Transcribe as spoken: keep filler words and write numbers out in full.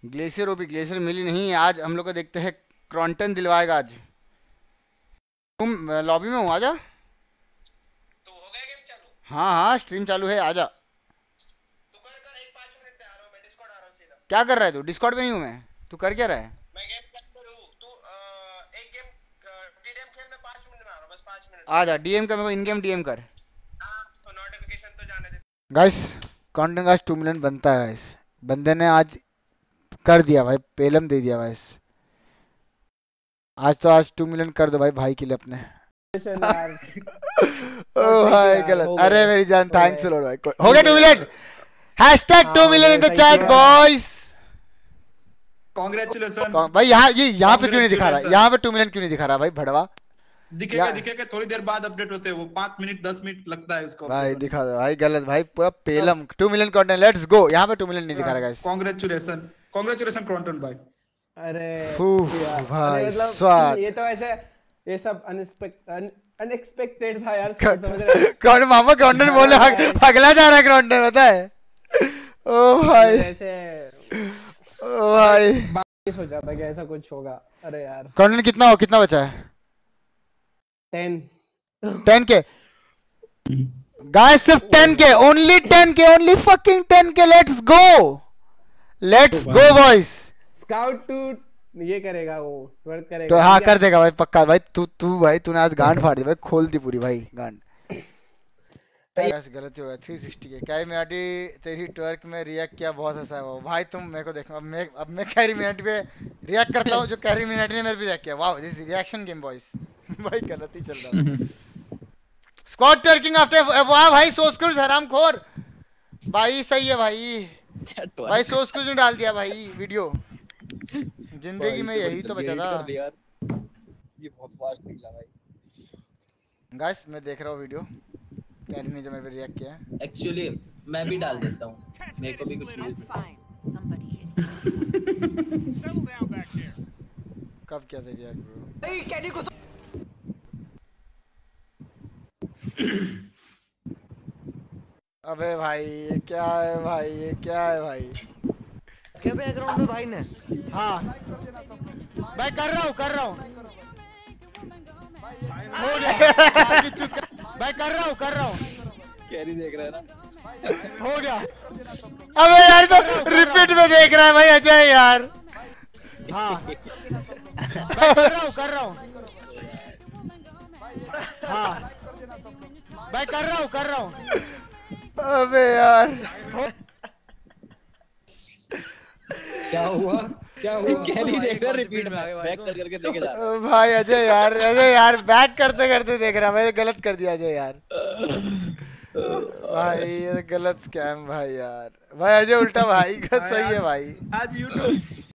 Glacier OP glacier मिली नहीं आज हम लोग को। देखते हैं क्रॉन्टन दिलवाएगा आज। तुम लॉबी में हो आजा। तो हो गया गेम चालू? हाँ हाँ स्ट्रीम चालू है आजा। तू कर कर एक पाँच मिनट में आ रहा हूँ मैं, डिस्कॉर्ड आ रहा हूँ सीधा। क्या कर रहा है तू? डिस्कॉर्ड पे नहीं हूँ मैं। तू कर क्या रहा है? मैं गेम खेल कर हूँ। तू अ, एक गेम टीडीएम खेल, मैं पाँच मिनट में आ रहा हूँ, बस पाँच मिनट में। आजा डीएम कर मेरे को, इन गेम डीएम कर। हाँ तो नोटिफिकेशन तो जाने दे। गाइस कंटेंट आज टू मिलियन बनता है गाइस। बंदे ने आज कर दिया भाई, पेलम दे दिया गाइस। आज तो आज टू मिलियन कर दो भाई, भाई के लिए अपने। यार ओ भाई गलत। अरे मेरी जान थैंक्स लॉर्ड भाई। हो गया two million. Hashtag two million in the chat boys. Congratulation भाई यहाँ ये यहाँ पे क्यों नहीं दिखा रहा? यहाँ पे टू मिलियन क्यों नहीं दिखा रहा भाई भड़वा? दिखेगा दिखेगा थोड़ी देर बाद अपडेट होते हैं वो, पाँच मिनट दस मिनट लगता है उसको भाई दिखा दो भाई। गलत भाई, पूरा पेलम। Two million content, let's go. यहाँ पे टू मिलियन नहीं दिखा रहा गाइस। कांग्रेचुलेशन कांग्रेचुलेशन क्रॉन्टन भाई। अरे यार भाई मतलब स्वाद। ये तो ऐसे ये सब अनएक्सपेक्टेड अनएक्सपेक्टेड था यार, समझ रहे? कौन मामा क्रॉन्टन बोले अगला जा रहा है क्रॉन्टन, पता है? ओ भाई ऐसे ओ भाई नहीं सोचा था कि ऐसा कुछ होगा। अरे यार क्रॉन्टन कितना हो, कितना बचा है? टेन टेन के गाइस, सिर्फ ten K, only ten K, only fucking ten K. Let's go let's go boys. Scout too ये करेगा, वो वर्क करेगा तो हाँ कर देगा भाई पक्का भाई। तू तू भाई तूने आज गांड फाड़ दी भाई, खोल दी पूरी भाई गांड। गलती हो गया। थ्री सिक्सटी के कैरी मिनाटी तेरी ट्वर्क में रिएक्ट किया, बहुत हंसा है वो भाई। तुम मेरे को देखो, अब मैं अब मैं कैरी मिनाटी पे रिएक्ट करता हूँ जो कैरी मिनाटी ने मेरे पे रिएक्ट किया। Wow this reaction game boys. भाई गलत ही चल रहा है। स्क्वाड ट्वर्किंग आफ्टर, वाह भाई सोस्कुज हरामखोर भाई। सही है भाई भाई, सोस्कुज ने डाल दिया भाई वीडियो। जिंदगी में यही तो बचा था। ये बहुत फास्ट निकला भाई। गाइस मैं देख रहा हूँ वीडियो, कैरी ने जो मेरे पे रिएक्ट किया है। एक्चुअली मैं भी डाल देता हूँ, मेरे को भी कुछ न्यूज़ कब क्या था रिएक्ट ब्रो? कैरी को तो अबे भाई ये क्या है भाई, ये क्या है भाई? क्या बैकग्राउंड में भाई ने? हाँ मैं कर रहा हूँ कर रहा हूँ हो गया। मैं कर रहा हूँ कर रहा हूँ कैरी देख रहा है ना, हो गया। अबे यार तो रिपीट में देख रहा है भाई अजय यार। हाँ मैं कर रहा हूँ कर रहा हूँ हाँ मैं कर रहा हूँ कर रहा हूँ। अबे यार क्या हुआ क्या हुआ? कैरी देख रहा रिपीट में बैक कर करके देखे जा रहा भाई अजय यार, अजय यार बैक करते करते देख रहा। मैंने गलत कर दिया अजय यार। भाई ये गलत स्कैम भाई यार। भाई अजय उल्टा भाई का सही है भाई। आज यूट्यूब